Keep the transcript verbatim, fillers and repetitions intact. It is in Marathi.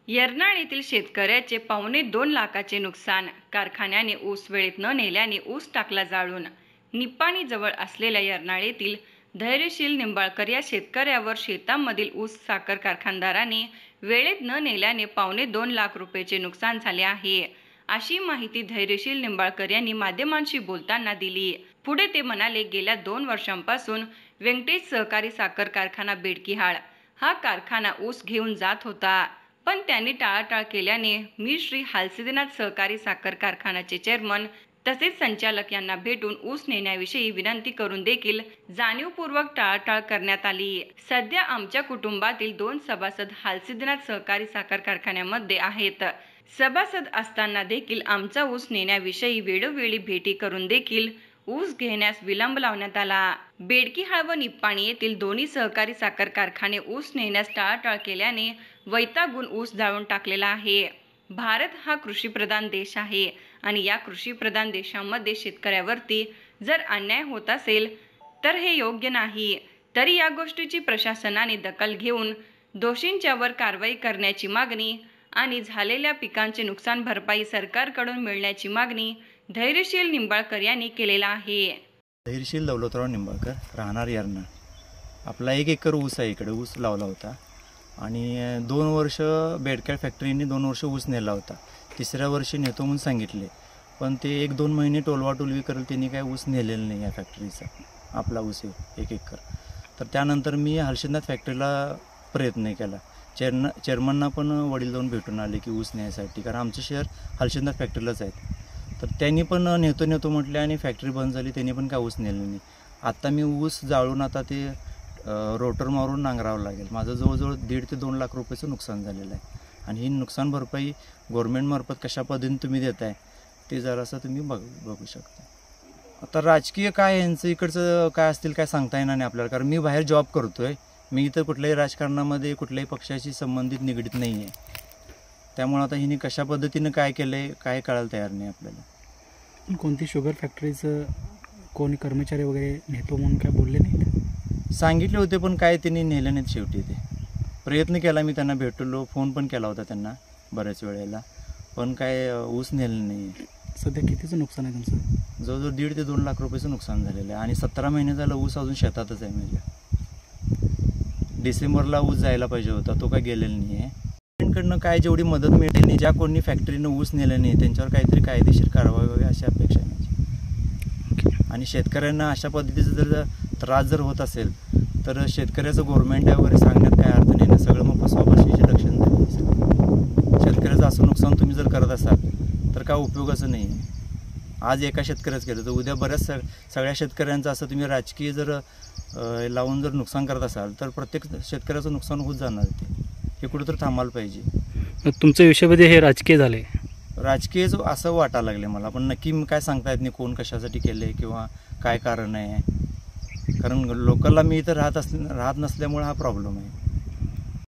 यरनाळ येथील शेतकऱ्याचे पावणे दोन लाखाचे नुकसान। कारखान्याने ऊस वेळेत न नेल्याने ऊस टाकला जाळून। निपाणी जवळ असलेल्या यरनाळ येथील धैर्यशील निंबाळकर या शेतकऱ्यावर शेतामधील ऊस साखर कारखानदाराने वेळेत न नेल्याने पावणे दोन लाख रुपयाचे नुकसान झाले आहे, अशी माहिती धैर्यशील निंबाळकर यांनी माध्यमांशी बोलताना दिली। पुढे ते म्हणाले, गेल्या दोन वर्षांपासून व्यंकटेश सहकारी साखर कारखाना बेडकिहाळ हा कारखाना ऊस घेऊन जात होता, पण त्यांनी टाळाटाळ केल्याने मी श्री हालसिद्धनाथ सहकारी साखर कारखान्याचे चेअरमन तसेच संचालक यांना भेटून ऊस नेण्याविषयी विनंती करून देखील जाणीवपूर्वक टाळाटाळ करण्यात आली। सध्या आमच्या कुटुंबातील दोन सभासद हालसिद्धनाथ सहकारी साखर कारखान्यामध्ये आहेत। सभासद असताना देखील आमचा ऊस नेण्याविषयी वेळोवेळी भेटी करून देखील ऊस घेण्यास विलंब लावण्यात आला। बेडकिहाळ व निपाणी येथील दोन्ही सहकारी साखर कारखाने ऊस नेण्यास टाळाटाळ केल्याने वैतागून ऊस जाळून टाकलेला आहे। भारत हा कृषीप्रधान देश आहे आणि या कृषीप्रधान देशामध्ये शेतकऱ्यावरती जर अन्याय होत असेल तर हे योग्य नाही। तरी या गोष्टीची प्रशासनाने दखल घेऊन दोषींच्यावर कारवाई करण्याची मागणी आणि झालेल्या पिकांचे नुकसान भरपाई सरकारकडून मिळण्याची मागणी धैर्यशील निंबाळकर यांनी केलेला आहे। धैर्यशील दौलतराव निंबाळकर, राहणार यरनाळ। आपला एक एकर ऊस आहे, इकडे ऊस लावला होता आणि दोन वर्ष बेडकिहाळ फॅक्टरीने दोन वर्ष ऊस नेला होता। तिसऱ्या वर्षी नेतो म्हणून सांगितले, पण ते एक दोन महिने टोलवाटोलवी करेल त्यांनी काय ऊस नेलेलं नाही या फॅक्टरीचा, आपला ऊस आहे एक एकर। तर त्यानंतर मी हालसिद्धनाथ फॅक्टरीला प्रयत्न केला, चेअरन चेअरमनना पण वडील जाऊन भेटून आले की ऊस न्यायसाठी, कारण आमचं शहर हालसिद्धनाथ फॅक्टरीलाच आहेत। तर त्यांनी पण नेतो नेतो म्हटले आणि फॅक्टरी बंद झाली, त्यांनी पण काय ऊस नेलं नाही। आता मी ऊस जाळून आता ते रोटर मारून नांगरावं लागेल। माझं जवळजवळ दीड ते दोन लाख रुपयाचं नुकसान झालेलं आहे आणि ही नुकसान भरपाई गव्हर्नमेंटमार्फत कशा पद्धतीने तुम्ही देताय ते जरासं तुम्ही बघ बघू शकता। आता राजकीय काय यांचं इकडचं काय असतील काय सांगता येणार नाही आपल्याला, कारण मी बाहेर जॉब करतोय, मी इथं कुठल्याही राजकारणामध्ये कुठल्याही पक्षाशी संबंधित निगडीत नाही आहे। त्यामुळे आता हिने कशा पद्धतीनं काय केलं आहे काय कळायला तयार नाही आपल्याला। कोणती शुगर फॅक्टरीचं कोणी कर्मचारी वगैरे नेतो म्हणून काय बोलले नाहीत? सांगितले होते पण काय त्यांनी नेलं नाहीत शेवटी। ते प्रयत्न केला मी त्यांना भेटलो, फोन पण केला होता त्यांना बऱ्याच वेळेला, पण काय ऊस नेलं नाही। सध्या कितीचं नुकसान आहे तुमचं? जवळजवळ दीड ते दोन लाख रुपयाचं नुकसान झालेलं आहे आणि सतरा महिने झालं ऊस अजून शेतातच आहे माझ्या। डिसेंबरला ऊस जायला पाहिजे होता, तो काय गेलेला नाही आहे। गव्हर्नमेंटकडनं काय जेवढी मदत मिळेल नाही, ज्या कोणी फॅक्टरीनं ऊस नेलं नाही त्यांच्यावर काहीतरी कायदेशीर कारवाई व्हावी अशी अपेक्षा आहे माझी। आणि शेतकऱ्यांना अशा पद्धतीचं जर त्रास जर होत असेल तर शेतकऱ्याचं गव्हर्नमेंट आहे वगैरे सांगण्यात काय अर्थ नाही ना, सगळं मग फसवाफसवीचे लक्षण झाले। शेतकऱ्याचं असं नुकसान तुम्ही जर करत असाल तर काय उपयोगाचं नाही आहे। आज एका शेतकऱ्याचं केलं तर उद्या बऱ्याच सग सगळ्या शेतकऱ्यांचं असं तुम्ही राजकीय जर लावून जर नुकसान करत असाल तर प्रत्येक शेतकऱ्याचं नुकसान होत जाणार, ते हे कुठंतरी थांबायला पाहिजे। तुमच्या विषयामध्ये हे राजकीय झाले? राजकीयच असं वाटायला लागले मला, पण नक्की काय सांगता येत नाही कोण कशासाठी केले किंवा काय कारण आहे, कारण लोकलला मी इथं राहत असल्या राहत नसल्यामुळे हा प्रॉब्लेम आहे।